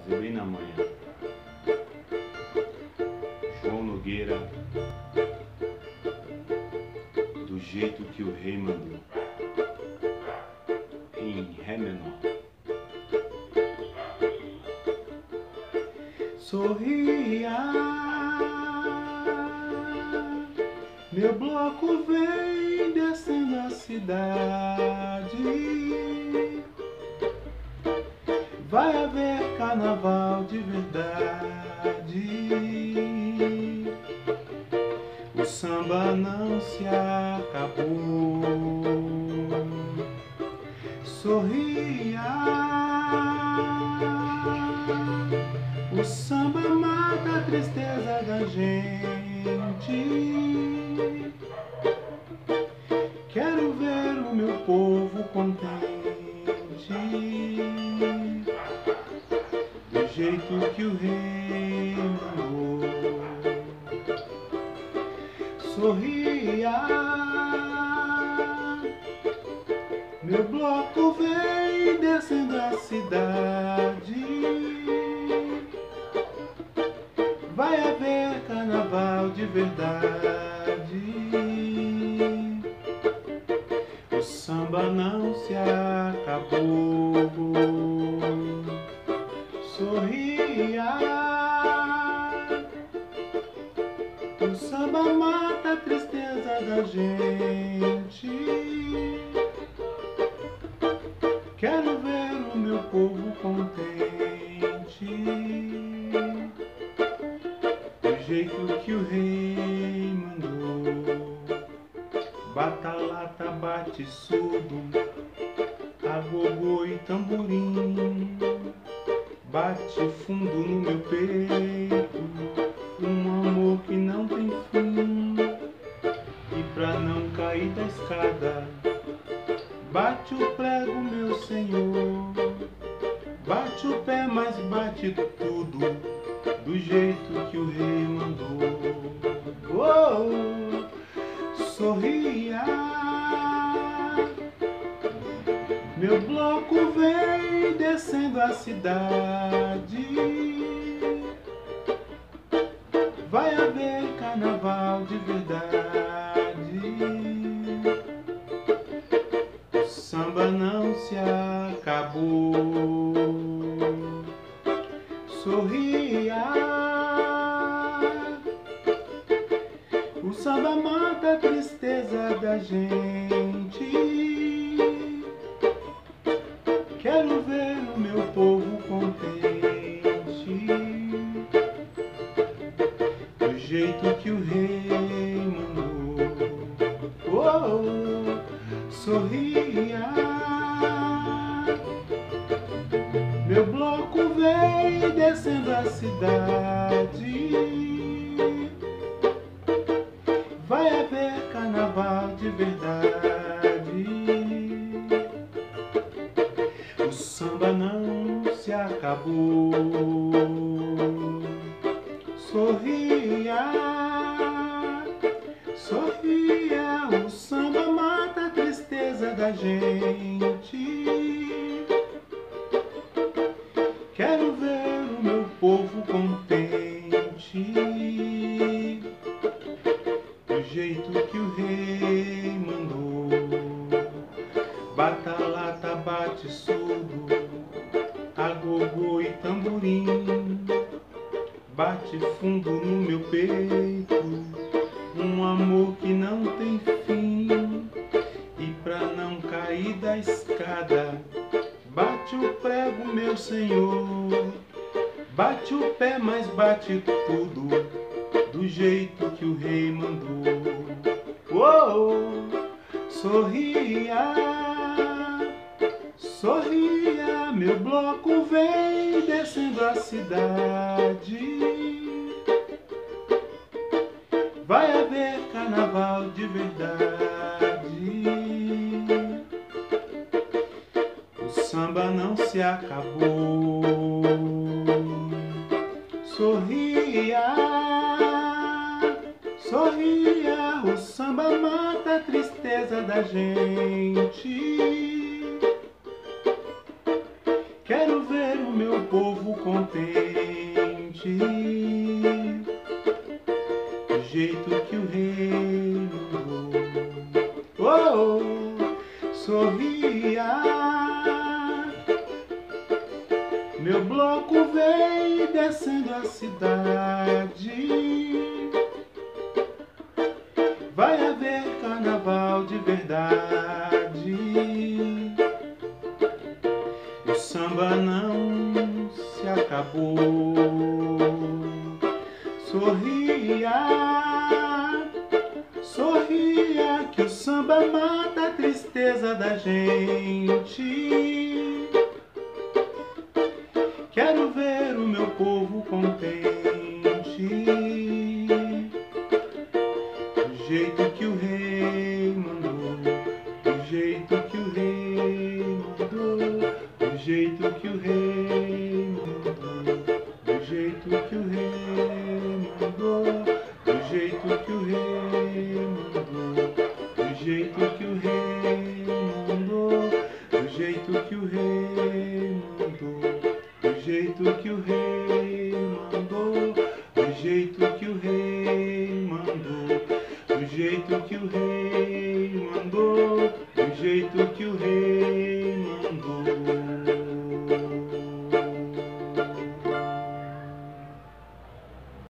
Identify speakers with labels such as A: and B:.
A: fazer bem na manhã. João Nogueira, do jeito que o rei mandou, em Ré menor. Sorria, meu bloco vem descendo a cidade. Vai haver carnaval de verdade. O samba não se acabou. Sorria, o samba mata a tristeza da gente. Quero ver o meu povo contente, do jeito que o rei mandou. Sorria, meu bloco vem descendo a cidade. Vai haver carnaval de verdade. O samba não se acabou. Sorria, o samba mata a tristeza da gente. Quero ver o meu povo contente, do jeito que o rei mandou. Bata-lata, bate surdo, agogô e tamborim. Bate fundo no meu peito, um amor que não tem fim. E pra não cair da escada, bate o prego, meu senhor. Bate o pé, mas bate tudo, do jeito que o rei mandou. Oh, sorria, meu bloco vem descendo a cidade. Vai haver carnaval de verdade. O samba não se acabou. Sorria, o samba mata a tristeza da gente. Quero ver o meu povo contente, do jeito que o rei mandou. Oh, sorria, meu bloco vem descendo a cidade. Vai haver carnaval de verdade. O samba não se acabou. Sorria, sorria, o samba mata a tristeza da gente. Quero ver o meu povo contente, do jeito que o rei mandou. Bata-lata, bate surdo, agogô e tamborim. Bate fundo no meu peito, um amor que não tem fim. E pra não cair da escada, bate o prego, meu senhor. Bate o pé, mas bate tudo, do jeito que o rei mandou. Oh, sorria, sorria, meu bloco vem descendo a cidade. Vai haver carnaval de verdade. O samba não se acabou. Sorria, sorria, o samba mata a tristeza da gente. Quero ver o meu povo contente, do jeito que o rei mandou. Sorria, meu bloco vem descendo a cidade. Vai haver carnaval de verdade. O samba não se acabou. Sorria, sorria, que o samba mata a tristeza da gente. Quero ver o meu povo contente, do jeito que o rei mandou, do jeito que o rei mandou, do jeito que o rei mandou, do jeito que o rei mandou, do jeito que o rei mandou, do jeito que o rei mandou, do jeito que o rei mandou, do jeito que o rei mandou, do jeito que o rei mandou, do jeito que o rei mandou, do jeito que o rei